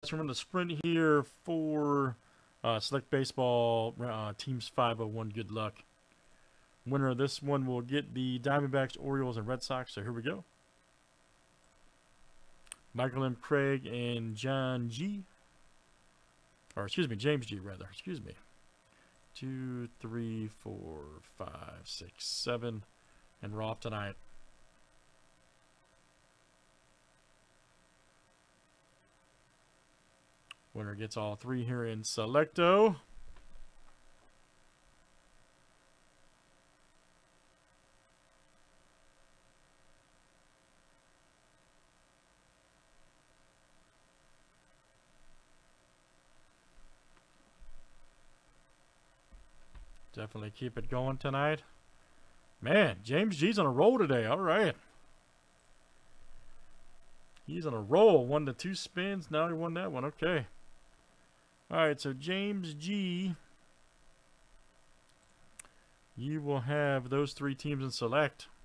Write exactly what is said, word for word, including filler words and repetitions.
so we're going to sprint here for uh, Select Baseball uh, Teams five oh one. Good luck. Winner of this one will get the Diamondbacks, Orioles, and Red Sox. So here we go. Michael M. Craig and John G. Or excuse me, James G. rather. Excuse me. Two, three, four, five, six, seven. And we're off tonight. Winner gets all three here in Selecto. Definitely keep it going tonight. Man, James G's on a roll today. All right. He's on a roll. One to two spins. Now he won that one. Okay. All right, so James G, you will have those three teams in Select.